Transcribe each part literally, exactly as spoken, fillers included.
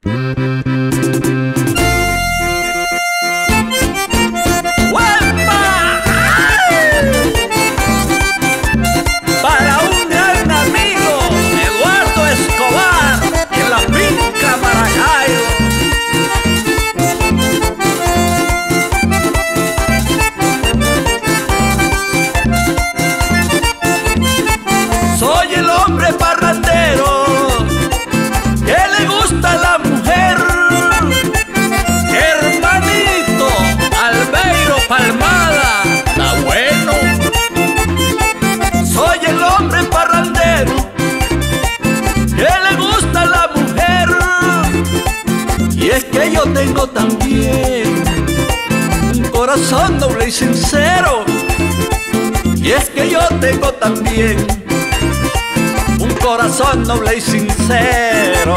Yo tengo también un corazón noble y sincero, y es que yo tengo también un corazón noble y sincero.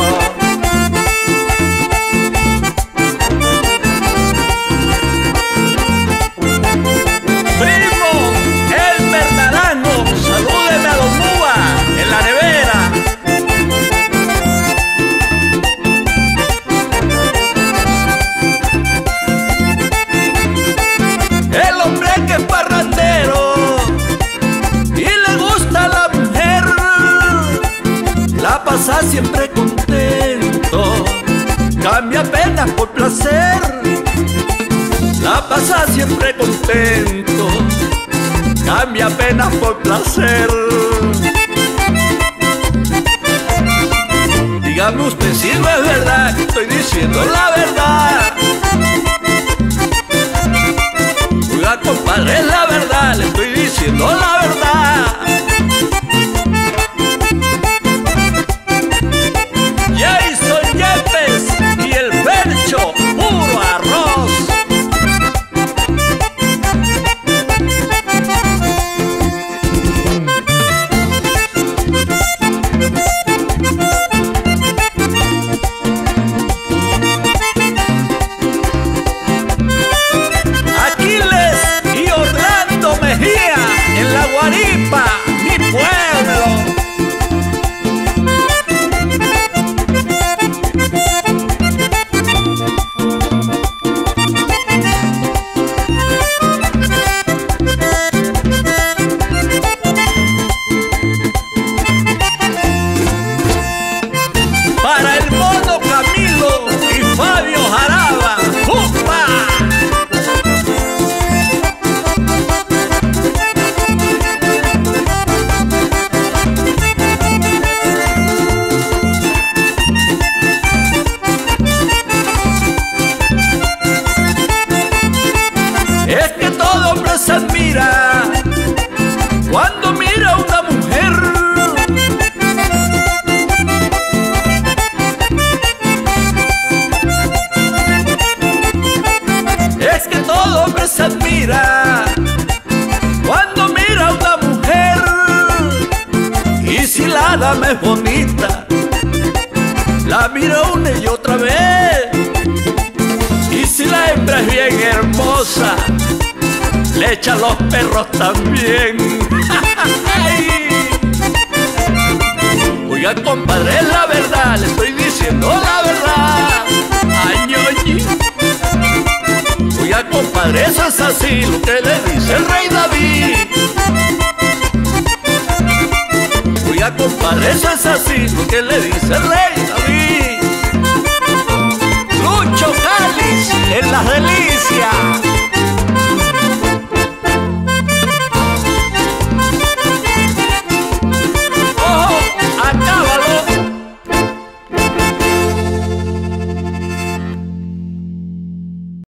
Primo, el Bernarano, salúdeme a Don Muba en la nevera. Pasa siempre contento, cambia penas por placer. La pasa siempre contento, cambia penas por placer. Dígame usted si no es verdad que estoy diciendo la verdad. Oiga, compadre, es la verdad, le estoy diciendo la verdad. Se admira cuando mira a una mujer. Es que todo hombre se admira cuando mira a una mujer. Y si la dama es bonita, la mira una y otra vez. Y si la hembra es bien hermosa, le echan los perros también. Oiga, compadre, es la verdad, le estoy diciendo la verdad. Ay, ñoñi. Oiga, compadre, eso es así, lo que le dice el rey David. Oiga, compadre, eso es así, lo que le dice el rey David. Lucho Cáliz en las delicias.